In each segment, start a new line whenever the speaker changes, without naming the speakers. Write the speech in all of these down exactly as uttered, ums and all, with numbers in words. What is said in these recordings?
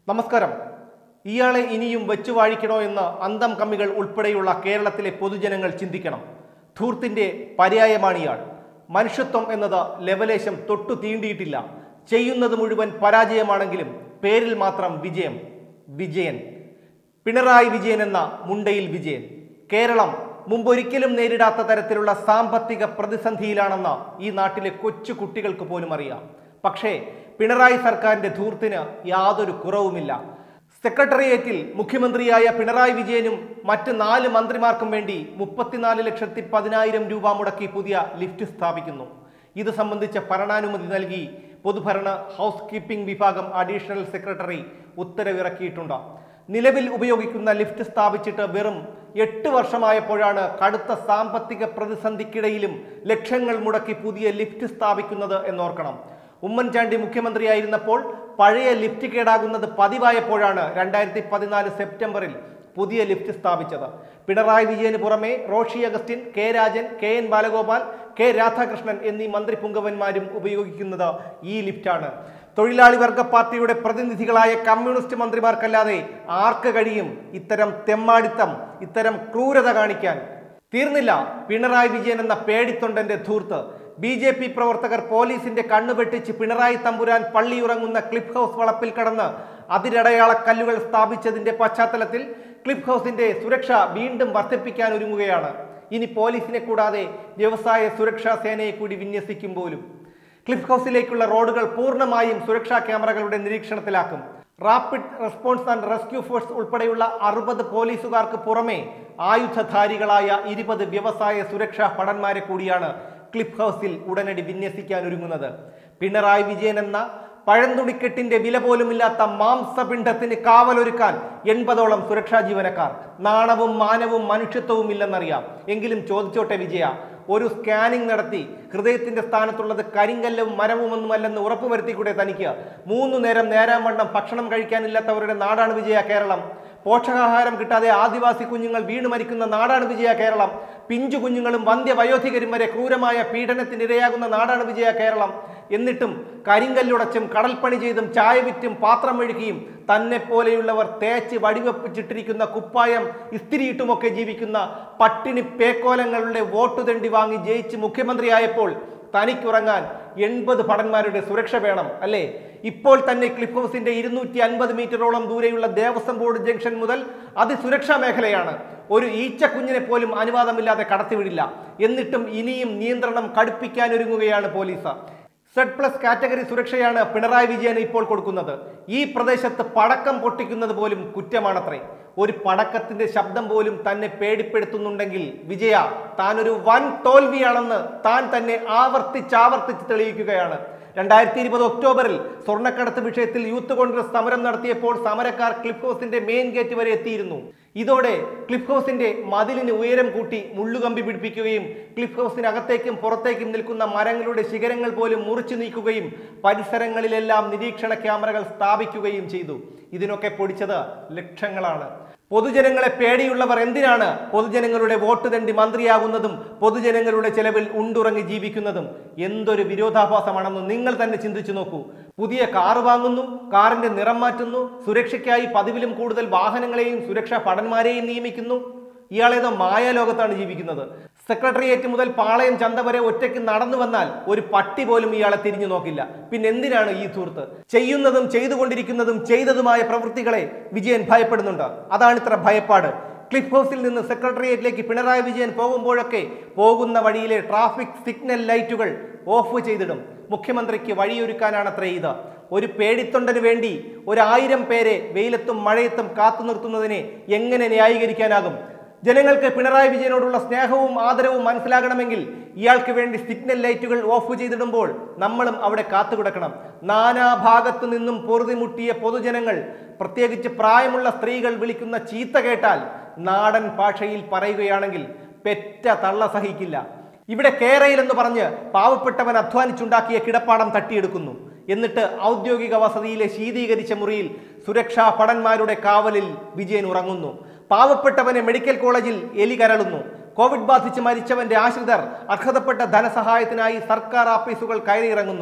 നമസ്കാരം. ഇയാളെ ഇനിയും വെച്ചു വാഴിക്കണോ എന്ന് അന്തം കമ്മികൾ ഉൾപ്പെടെയുള്ള കേരളത്തിലെ പൊതുജനങ്ങൾ ചിന്തിക്കണം. ധൂർത്തിന്റെ പര്യായമാണ് ഇയാൾ. മനുഷ്യത്വം എന്നത് ലെവലേശം തൊട്ടു തീണ്ടിയിട്ടില്ല. ചെയ്യുന്നത് മുഴുവൻ പരാജയമാണെങ്കിലും പേരിൽ മാത്രം വിജയം. വിജയൻ, പിണറായി വിജയൻ എന്ന മുണ്ടയിൽ വിജയൻ. കേരളം മുമ്പൊരിക്കലും നേരിടാത്ത തരത്തിലുള്ള സാമ്പത്തിക പ്രതിസന്ധിയിലാണെന്ന് ഈ നാട്ടിലെ കൊച്ചു കുട്ടികൾക്ക് പോലും അറിയാം. പക്ഷേ പിണറായി സർക്കാരിന്റെ ധൂർത്തിന് യാതൊരു കുറവുമില്ല. സെക്രട്ടേറിയറ്റിൽ മുഖ്യമന്ത്രിയായ പിണറായി വിജയനും മറ്റ് നാല് മന്ത്രിമാർക്കും വേണ്ടി മുപ്പത്തിനാല് ലക്ഷത്തി പതിനായിരം രൂപ മുടക്കി പുതിയ ലിഫ്റ്റ് സ്ഥാപിക്കുന്നു. ഇത് സംബന്ധിച്ച ഭരണാനുമതി നൽകി പൊതുഭരണ ഹൗസ് കീപ്പിംഗ് വിഭാഗം അഡീഷണൽ സെക്രട്ടറി ഉത്തരവിറക്കിയിട്ടുണ്ട്. നിലവിൽ ഉപയോഗിക്കുന്ന ലിഫ്റ്റ് സ്ഥാപിച്ചിട്ട് വെറും എട്ട് വർഷമായപ്പോഴാണ് കടുത്ത സാമ്പത്തിക പ്രതിസന്ധിക്കിടയിലും ലക്ഷങ്ങൾ മുടക്കി പുതിയ ലിഫ്റ്റ് സ്ഥാപിക്കുന്നത് എന്നോർക്കണം. ഉമ്മൻചാണ്ടി മുഖ്യമന്ത്രിയായിരുന്നപ്പോൾ പഴയ ലിഫ്റ്റ് കേടാകുന്നത് പതിവായപ്പോഴാണ് രണ്ടായിരത്തി പതിനാല് സെപ്റ്റംബറിൽ പുതിയ ലിഫ്റ്റ് സ്ഥാപിച്ചത്. പിണറായി വിജയന് പുറമെ Roshy Augustine, K Rajan, K N Balagopal, K Radhakrishnan എന്നീ മന്ത്രി പുങ്കവന്മാരും ഉപയോഗിക്കുന്നത് ഈ ലിഫ്റ്റാണ്. തൊഴിലാളി വർഗ പാർട്ടിയുടെ പ്രതിനിധികളായ കമ്മ്യൂണിസ്റ്റ് മന്ത്രിമാർക്കല്ലാതെ ആർക്ക് കഴിയും ഇത്തരം തെമ്മാടിത്തം, ഇത്തരം ക്രൂരത കാണിക്കാൻ? തീർന്നില്ല പിണറായി വിജയൻ എന്ന പേടിത്തൊണ്ടന്റെ ധൂർത്ത്. ബി ജെ പി പ്രവർത്തകർ പോലീസിന്റെ കണ്ണുവെട്ടിച്ച് പിണറായി തമ്പുരാൻ പള്ളിയുറങ്ങുന്ന ക്ലിഫ് ഹൗസ് വളപ്പിൽ കടന്ന് അതിരടയാള കല്ലുകൾ സ്ഥാപിച്ചതിന്റെ പശ്ചാത്തലത്തിൽ ക്ലിഫ് ഹൗസിന്റെ സുരക്ഷ വീണ്ടും വർദ്ധിപ്പിക്കാൻ ഒരുങ്ങുകയാണ്. ഇനി പോലീസിനെ കൂടാതെ വ്യവസായ സുരക്ഷാ സേനയെ കൂടി വിന്യസിക്കും പോലും. ക്ലിഫ് ഹൗസിലേക്കുള്ള റോഡുകൾ പൂർണ്ണമായും സുരക്ഷാ ക്യാമറകളുടെ നിരീക്ഷണത്തിലാക്കും. Rapid response and rescue force ഉൾപ്പെടെയുള്ള അറുപത് പോലീസുകാർക്ക് പുറമെ ആയുധധാരികളായ ഇരുപത് വ്യവസായ സുരക്ഷാ ഭടന്മാരെ കൂടിയാണ് ക്ലിഫ് ഹൗസിൽ ഉടനടി വിന്യസിക്കാൻ ഒരുങ്ങുന്നത്. പിണറായി വിജയൻ എന്ന പഴന്തുണിക്കെട്ടിന്റെ വില പോലുമില്ലാത്ത മാംസപിണ്ഡത്തിന് കാവലൊരുക്കാൻ എൺപതോളം സുരക്ഷാ ജീവനക്കാർ. നാണവും മാനവും മനുഷ്യത്വവും ഇല്ലെന്നറിയാം. എങ്കിലും ചോദിച്ചോട്ടെ വിജയ, ഒരു സ്കാനിംഗ് നടത്തി ഹൃദയത്തിന്റെ സ്ഥാനത്തുള്ളത് കരിങ്കല്ലും മരവുമൊന്നുമല്ലെന്ന് ഉറപ്പുവരുത്തിക്കൂടെ തനിക്ക്? മൂന്നു നേരം നേരാംവണ്ണം ഭക്ഷണം കഴിക്കാനില്ലാത്തവരുടെ നാടാണ് വിജയ കേരളം. പോഷകാഹാരം കിട്ടാതെ ആദിവാസി കുഞ്ഞുങ്ങൾ വീണു മരിക്കുന്ന നാടാണ് വിജയ കേരളം. പിഞ്ചു കുഞ്ഞുങ്ങളും വന്ധ്യവയോധികരും വരെ ക്രൂരമായ പീഡനത്തിനിരയാകുന്ന നാടാണ് വിജയ കേരളം. എന്നിട്ടും കരിങ്കല്ലുടച്ചും കടൽപ്പണി ചെയ്തും ചായ വിറ്റും പാത്രം മെഴുകിയും തന്നെ പോലെയുള്ളവർ തേച്ച് വടിവെപ്പിച്ചിട്ടിരിക്കുന്ന കുപ്പായം ഇസ്തിരിയിട്ടുമൊക്കെ ജീവിക്കുന്ന പട്ടിണി പേക്കോലങ്ങളുടെ വോട്ട് തെണ്ടി വാങ്ങി ജയിച്ച് മുഖ്യമന്ത്രിയായപ്പോൾ തനിക്കുറങ്ങാൻ എൺപത് ഭടന്മാരുടെ സുരക്ഷ വേണം അല്ലേ? ഇപ്പോൾ തന്നെ ക്ലിഫ് ഹൗസിന്റെ ഇരുന്നൂറ്റി അൻപത് മീറ്ററോളം ദൂരെയുള്ള ദേവസ്വം ബോർഡ് ജംഗ്ഷൻ മുതൽ അതിസുരക്ഷാ മേഖലയാണ്. ഒരു ഈച്ച കുഞ്ഞിനെ പോലും അനുവാദമില്ലാതെ കടത്തിവിടില്ല. എന്നിട്ടും ഇനിയും നിയന്ത്രണം കടുപ്പിക്കാനൊരുങ്ങുകയാണ് പോലീസ്. സെഡ് പ്ലസ് കാറ്റഗറി സുരക്ഷയാണ് പിണറായി വിജയന് ഇപ്പോൾ കൊടുക്കുന്നത്. ഈ പ്രദേശത്ത് പടക്കം പൊട്ടിക്കുന്നത് പോലും കുറ്റമാണത്രേ. ഒരു പടക്കത്തിന്റെ ശബ്ദം പോലും തന്നെ പേടിപ്പെടുത്തുന്നുണ്ടെങ്കിൽ വിജയ, താനൊരു വൻ തോൽവിയാണെന്ന് താൻ തന്നെ ആവർത്തിച്ചാവർത്തിച്ച് തെളിയിക്കുകയാണ്. രണ്ടായിരത്തി ഇരുപത് ഒക്ടോബറിൽ സ്വർണ്ണക്കടത്ത് വിഷയത്തിൽ യൂത്ത് കോൺഗ്രസ് സമരം നടത്തിയപ്പോൾ സമരക്കാർ ക്ലിഫ് ഹൗസിന്റെ മെയിൻ ഗേറ്റ് വരെ എത്തിയിരുന്നു. ഇതോടെ ക്ലിഫ് ഹൗസിന്റെ മതിലിന് ഉയരം കൂട്ടി മുള്ളുകമ്പി പിടിപ്പിക്കുകയും ക്ലിഫ് ഹൗസിനകത്തേക്കും പുറത്തേക്കും നിൽക്കുന്ന മരങ്ങളുടെ ശിഖരങ്ങൾ പോലും മുറിച്ചു നീക്കുകയും പരിസരങ്ങളിലെല്ലാം നിരീക്ഷണ ക്യാമറകൾ സ്ഥാപിക്കുകയും ചെയ്തു. ഇതിനൊക്കെ പൊടിച്ചത് ലക്ഷങ്ങളാണ്. പൊതുജനങ്ങളെ പേടിയുള്ളവർ എന്തിനാണ് പൊതുജനങ്ങളുടെ വോട്ട് തണ്ടി മന്ത്രിയാകുന്നതും പൊതുജനങ്ങളുടെ ചെലവിൽ ഉണ്ടുറങ്ങി ജീവിക്കുന്നതും? എന്തൊരു വിരോധാഭാസമാണെന്ന് നിങ്ങൾ തന്നെ ചിന്തിച്ചു നോക്കൂ. പുതിയ കാറ് വാങ്ങുന്നു, കാറിന്റെ നിറം മാറ്റുന്നു, സുരക്ഷയ്ക്കായി പതിവിലും കൂടുതൽ വാഹനങ്ങളെയും സുരക്ഷാ ഭടന്മാരെയും നിയമിക്കുന്നു. ഇയാളേതോ മായാലോകത്താണ് ജീവിക്കുന്നത്. സെക്രട്ടേറിയറ്റ് മുതൽ പാളയം ചന്ത വരെ ഒറ്റയ്ക്ക് നടന്നു വന്നാൽ ഒരു പട്ടി പോലും ഇയാളെ തിരിഞ്ഞു നോക്കില്ല. പിന്നെ എന്തിനാണ് ഈ ധൂർത്ത്? ചെയ്യുന്നതും ചെയ്തുകൊണ്ടിരിക്കുന്നതും ചെയ്തതുമായ പ്രവൃത്തികളെ വിജയൻ ഭയപ്പെടുന്നുണ്ട്. അതാണ് ഇത്ര ഭയപ്പാട്. ക്ലിഫ് ഹൗസിൽ നിന്ന് സെക്രട്ടേറിയറ്റിലേക്ക് പിണറായി വിജയൻ പോകുമ്പോഴൊക്കെ പോകുന്ന വഴിയിലെ ട്രാഫിക് സിഗ്നൽ ലൈറ്റുകൾ ഓഫ് ചെയ്തിടും. മുഖ്യമന്ത്രിക്ക് വഴിയൊരുക്കാനാണത്രേ ഇത്. ഒരു പേടിത്തൊണ്ടന് വേണ്ടി ഒരായിരം പേരെ വെയിലത്തും മഴയത്തും കാത്തു നിർത്തുന്നതിനെ എങ്ങനെ ന്യായീകരിക്കാനാകും? ജനങ്ങൾക്ക് പിണറായി വിജയനോടുള്ള സ്നേഹവും ആദരവും മനസ്സിലാകണമെങ്കിൽ ഇയാൾക്ക് വേണ്ടി സിഗ്നൽ ലൈറ്റുകൾ ഓഫ് ചെയ്തിടുമ്പോൾ നമ്മളും അവിടെ കാത്തുകിടക്കണം. നാനാഭാഗത്തു നിന്നും പൊറുതിമുട്ടിയ പൊതുജനങ്ങൾ, പ്രത്യേകിച്ച് പ്രായമുള്ള സ്ത്രീകൾ വിളിക്കുന്ന ചീത്ത കേട്ടാൽ നാടൻ ഭാഷയിൽ പറയുകയാണെങ്കിൽ പെറ്റ തള്ള സഹിക്കില്ല. ഇവിടെ കേരയിൽ എന്ന് പറഞ്ഞ് പാവപ്പെട്ടവൻ അധ്വാനിച്ചുണ്ടാക്കിയ കിടപ്പാടം തട്ടിയെടുക്കുന്നു. എന്നിട്ട് ഔദ്യോഗിക വസതിയിലെ ശീതീകരിച്ച മുറിയിൽ സുരക്ഷാ ഭടന്മാരുടെ കാവലിൽ വിജയൻ ഉറങ്ങുന്നു. പാവപ്പെട്ടവനെ മെഡിക്കൽ കോളേജിൽ എലി കരളുന്നു. കോവിഡ് ബാധിച്ച് മരിച്ചവന്റെ ആശ്രിതർ അർഹതപ്പെട്ട ധനസഹായത്തിനായി സർക്കാർ ഓഫീസുകൾ കയറിയിറങ്ങുന്നു.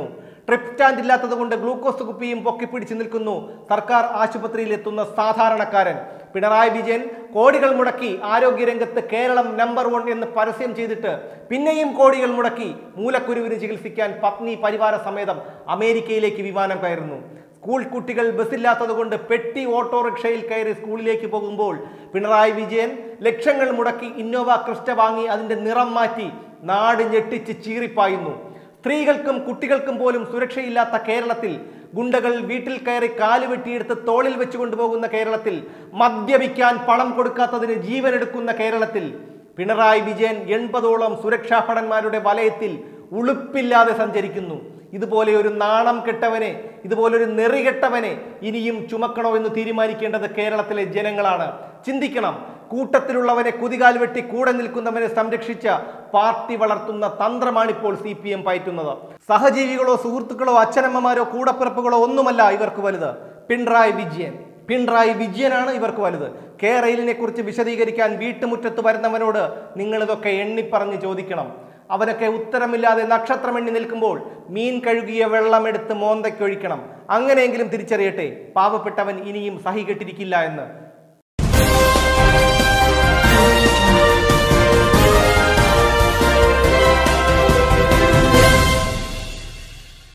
ട്രിപ്പ് സ്റ്റാൻഡ് ഇല്ലാത്തത് കൊണ്ട് ഗ്ലൂക്കോസ് കുപ്പിയും പൊക്കിപ്പിടിച്ച് നിൽക്കുന്നു സർക്കാർ ആശുപത്രിയിൽ എത്തുന്ന സാധാരണക്കാരൻ. പിണറായി വിജയൻ കോടികൾ മുടക്കി ആരോഗ്യരംഗത്ത് കേരളം നമ്പർ വൺ എന്ന് പരസ്യം ചെയ്തിട്ട് പിന്നെയും കോടികൾ മുടക്കി മൂലക്കുരുവിന് ചികിത്സിക്കാൻ പത്നി പരിവാര സമേതം അമേരിക്കയിലേക്ക് വിമാനം കയറുന്നു. സ്കൂൾ കുട്ടികൾ ബസ്സില്ലാത്തത് കൊണ്ട് പെട്ടി ഓട്ടോറിക്ഷയിൽ കയറി സ്കൂളിലേക്ക് പോകുമ്പോൾ പിണറായി വിജയൻ ലക്ഷങ്ങൾ മുടക്കി ഇന്നോവ ക്രിസ്റ്റ വാങ്ങി അതിന്റെ നിറം മാറ്റി നാട് ഞെട്ടിച്ച് ചീറിപ്പായുന്നു. സ്ത്രീകൾക്കും കുട്ടികൾക്കും പോലും സുരക്ഷയില്ലാത്ത കേരളത്തിൽ, ഗുണ്ടകൾ വീട്ടിൽ കയറി കാല് വെട്ടിയെടുത്ത് തോളിൽ വെച്ച് കൊണ്ടുപോകുന്ന കേരളത്തിൽ, മദ്യപിക്കാൻ പണം കൊടുക്കാത്തതിന് ജീവനെടുക്കുന്ന കേരളത്തിൽ പിണറായി വിജയൻ എൺപതോളം സുരക്ഷാ ഭടന്മാരുടെ വലയത്തിൽ ഉളുപ്പില്ലാതെ സഞ്ചരിക്കുന്നു. ഇതുപോലെ ഒരു നാണം കെട്ടവനെ, ഇതുപോലൊരു നെറികെട്ടവനെ ഇനിയും ചുമക്കണോ എന്ന് തീരുമാനിക്കേണ്ടത് കേരളത്തിലെ ജനങ്ങളാണ്. ചിന്തിക്കണം. കൂട്ടത്തിലുള്ളവനെ കുതികാൽ വെട്ടി കൂടെ നിൽക്കുന്നവനെ സംരക്ഷിച്ച പാർട്ടി വളർത്തുന്ന തന്ത്രമാണിപ്പോൾ സി പി എം പയറ്റുന്നത്. സഹജീവികളോ സുഹൃത്തുക്കളോ അച്ഛനമ്മമാരോ കൂടപ്പിറപ്പുകളോ ഒന്നുമല്ല ഇവർക്ക് വലുത്. പിണറായി വിജയൻ പിണറായി വിജയനാണ് ഇവർക്ക് വലുത്. കെ റെയിലിനെ കുറിച്ച് വിശദീകരിക്കാൻ വീട്ടുമുറ്റത്ത് വരുന്നവനോട് നിങ്ങൾ ഇതൊക്കെ എണ്ണിപ്പറഞ്ഞ് ചോദിക്കണം. അവനൊക്കെ ഉത്തരമില്ലാതെ നക്ഷത്രം എണ്ണി നിൽക്കുമ്പോൾ മീൻ കഴുകിയ വെള്ളമെടുത്ത് മോന്തയ്ക്കൊഴിക്കണം. അങ്ങനെയെങ്കിലും തിരിച്ചറിയട്ടെ പാവപ്പെട്ടവൻ ഇനിയും സഹികെട്ടിരിക്കില്ല എന്ന്.